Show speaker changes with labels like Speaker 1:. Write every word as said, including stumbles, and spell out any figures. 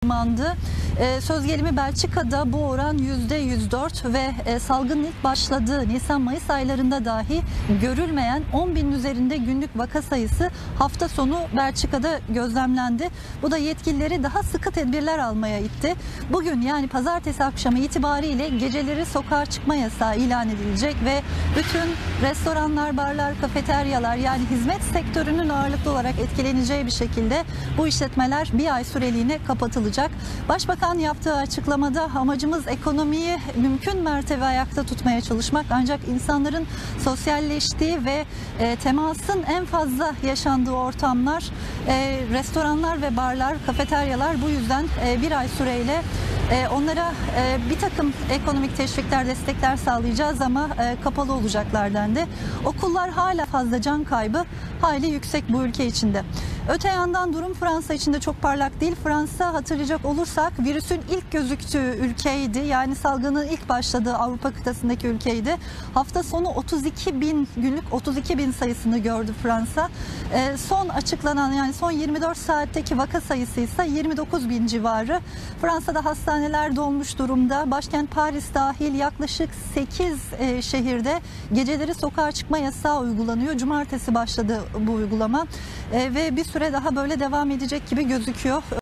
Speaker 1: Mandı. E, söz gelimi Belçika'da bu oran yüzde yüz dört ve e, salgının ilk başladığı Nisan-Mayıs aylarında dahi görülmeyen on binin üzerinde günlük vaka sayısı hafta sonu Belçika'da gözlemlendi. Bu da yetkilileri daha sıkı tedbirler almaya itti. Bugün yani pazartesi akşamı itibariyle geceleri sokağa çıkma yasağı ilan edilecek ve bütün restoranlar, barlar, kafeteryalar yani hizmet sektörünün ağırlıklı olarak etkileneceği bir şekilde bu işletmeler bir ay süreliğine kapatılacak. Başbakan yaptığı açıklamada amacımız ekonomiyi mümkün mertebe ayakta tutmaya çalışmak, ancak insanların sosyalleştiği ve e, temasın en fazla yaşandığı ortamlar, e, restoranlar ve barlar, kafeteryalar, bu yüzden e, bir ay süreyle e, onlara e, bir takım ekonomik teşvikler, destekler sağlayacağız ama e, kapalı olacaklar dendi. Okullar hala fazla can kaybı hali yüksek bu ülke içinde. Öte yandan durum Fransa için de çok parlak değil. Fransa, hatırlayacak olursak, virüsün ilk gözüktüğü ülkeydi. Yani salgının ilk başladığı Avrupa kıtasındaki ülkeydi. Hafta sonu otuz iki bin günlük otuz iki bin sayısını gördü Fransa. E, son açıklanan yani son yirmi dört saatteki vaka sayısı ise yirmi dokuz bin civarı. Fransa'da hastaneler dolmuş durumda. Başkent Paris dahil yaklaşık sekiz e, şehirde geceleri sokağa çıkma yasağı uygulanıyor. Cumartesi başladı bu uygulama e, ve bir süre daha böyle devam edecek gibi gözüküyor.